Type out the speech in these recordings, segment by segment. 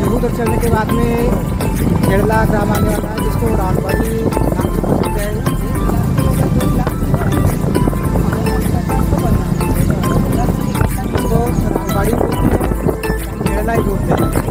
उधर चलने के बाद में खेड़ला ग्राम आने वाला है, जिसको रामबाड़ी नाम से पहुँच जाएगा। इसको रामबाड़ी बोलते हैं, खेड़ला ही बोलते हैं।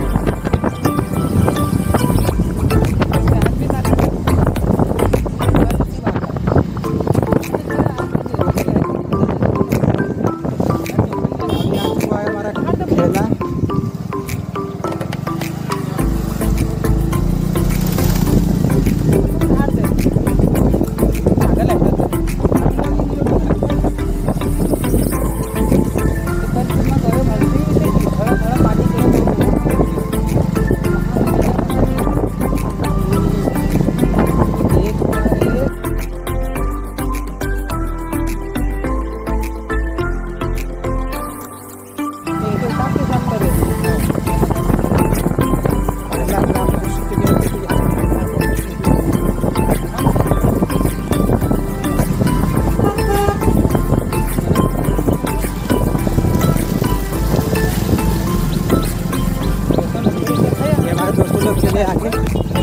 आगे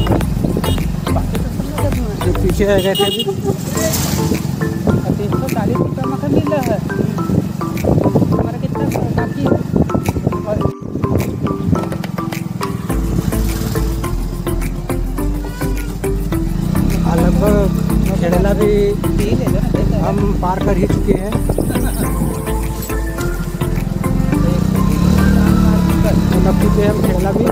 जो पीछे रह गए थे अभी 340 रुपये में मिल रहा है हमारा कितना बाकी है। लगभग खेड़ला भी हम पार कर ही चुके हैं। लग चुके हैं हम खेड़ला भी।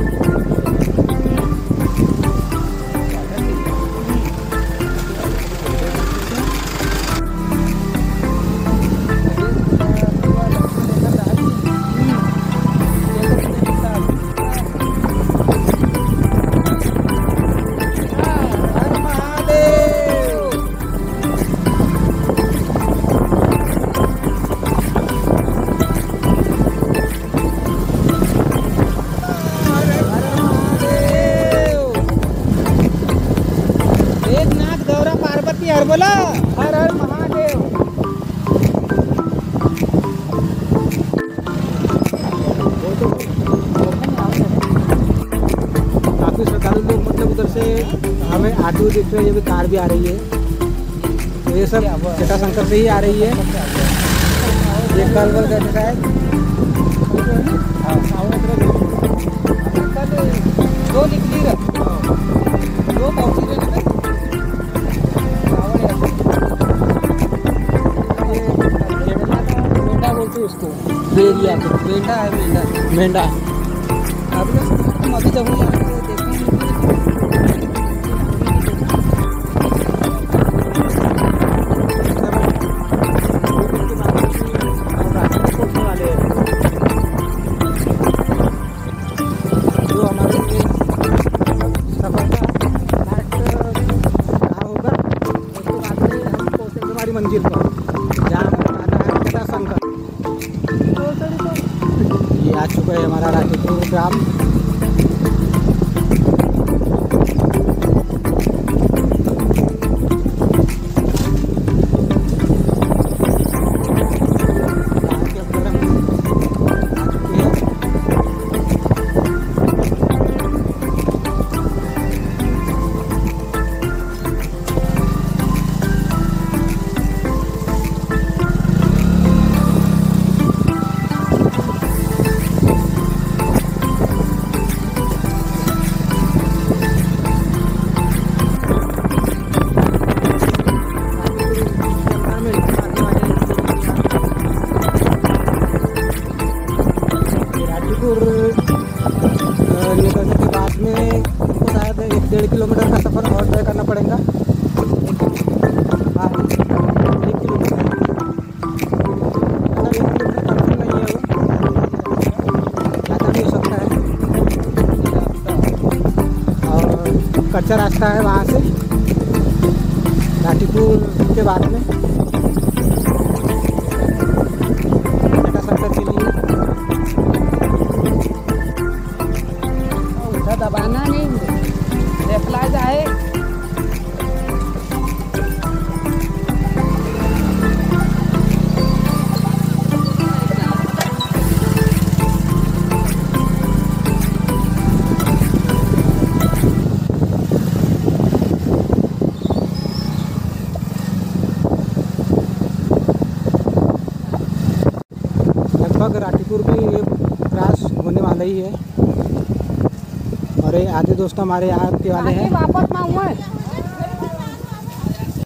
हर बोला हर हर महादेव। काफी श्रद्धालु लोग मतलब उधर से हमें ऑटो दिख रहे हैं, ये भी कार भी आ रही है, तो ये सब जटाशंकर से ही आ रही है। ये कल बल का शायद दो निकली दो उसको बेरिया मेंढा है मेंढा अभी जब मंजिल पर जहाँ आता है जटाशंकर। ये आ चुका है हमारा राठीपुर ग्राम। निकलने के बाद में हमको शायद 1-1.5 किलोमीटर का सफ़र और तय करना पड़ेगा। हाँ 1 किलोमीटर मतलब 1 किलोमीटर कम नहीं है, वो ज़्यादा भी हो सकता है। और कच्चा रास्ता है वहाँ से राठीपुर के बाद में जटाशंकर के लिए। दबाना नहीं रेफ्लाइज आए लगभग राठीपुर भी ये क्रॉस होने वाला ही है। और ये आधे दोस्त हमारे यहाँ के वाले हैं। वापस ना हुआ है।